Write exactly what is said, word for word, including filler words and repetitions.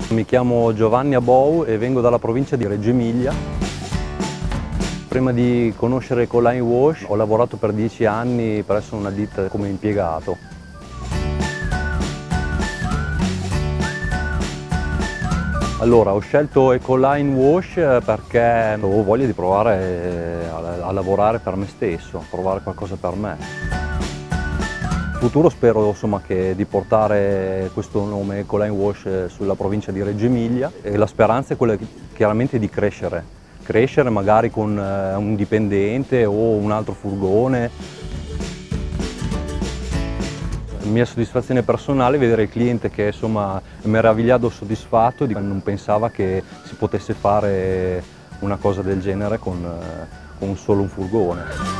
Mi chiamo Giovanni Abou e vengo dalla provincia di Reggio Emilia. Prima di conoscere Ecoline Wash ho lavorato per dieci anni presso una ditta come impiegato. Allora, ho scelto Ecoline Wash perché avevo voglia di provare a, a lavorare per me stesso, provare qualcosa per me. In futuro spero insomma, che, di portare questo nome Ecoline Wash sulla provincia di Reggio Emilia e la speranza è quella chiaramente di crescere, crescere magari con un dipendente o un altro furgone. La mia soddisfazione personale è vedere il cliente che insomma, è meravigliato, soddisfatto, non pensava che si potesse fare una cosa del genere con, con solo un furgone.